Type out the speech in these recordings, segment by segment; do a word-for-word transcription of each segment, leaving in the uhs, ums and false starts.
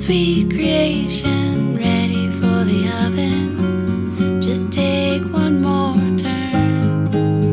sweet creation ready for the oven. Just take one more turn.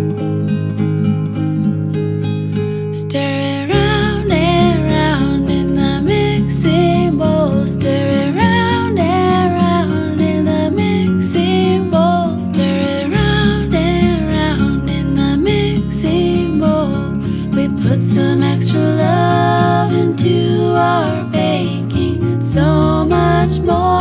Stir it round and round in the mixing bowl. Stir it round and round in the mixing bowl. Stir it round and round in the mixing bowl. We put some extra love into our baking, so much more.